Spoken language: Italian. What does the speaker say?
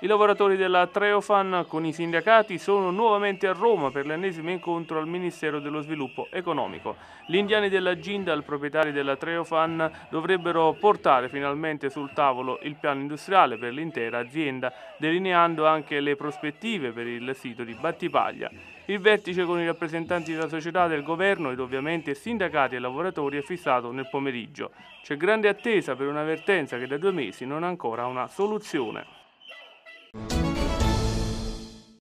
I lavoratori della Treofan con i sindacati sono nuovamente a Roma per l'ennesimo incontro al Ministero dello Sviluppo Economico. Gli indiani della Jindal, proprietari della Treofan, dovrebbero portare finalmente sul tavolo il piano industriale per l'intera azienda, delineando anche le prospettive per il sito di Battipaglia. Il vertice con i rappresentanti della società, del governo ed ovviamente sindacati e lavoratori è fissato nel pomeriggio. C'è grande attesa per una vertenza che da 2 mesi non ha ancora una soluzione.